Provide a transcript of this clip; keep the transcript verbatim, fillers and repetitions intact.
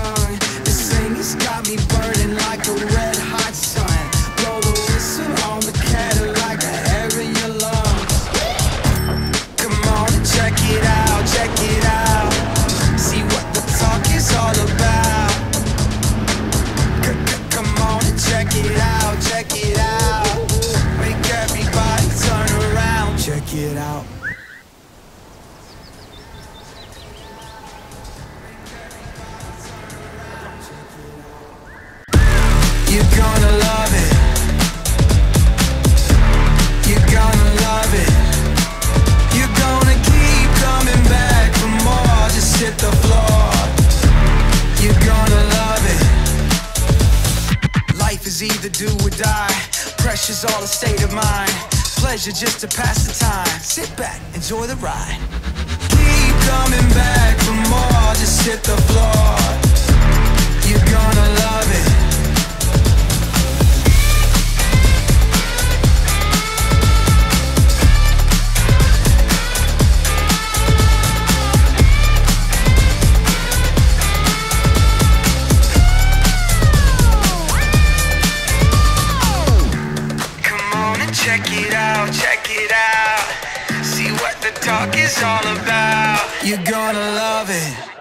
tongue. This thing has got me burning like a red hot sun. Blow the whistle on the Cadillac, the air in your lungs. Come on and check it out, check it out. See what the talk is all about. Come on and check it out, check it out. Make everybody turn around, check it out. You're gonna love it. You're gonna love it. You're gonna keep coming back for more. Just hit the floor. You're gonna love it. Life is either do or die. Pressure's all a state of mind. Pleasure just to pass the time. Sit back, enjoy the ride. Keep coming back for more. Just hit the floor. You're gonna love it. Check it out, check it out. See what the talk is all about. You're gonna love it.